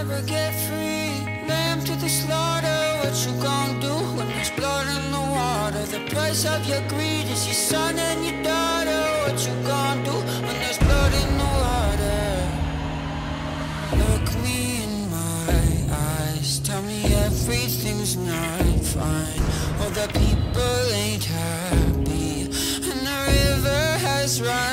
never get free. Lamb to the slaughter, what you gon' do when there's blood in the water? The price of your greed is your son and your daughter. What you gon' do when there's blood in the water? Look me in my eyes, tell me everything's not fine. All the people ain't happy, and the river has run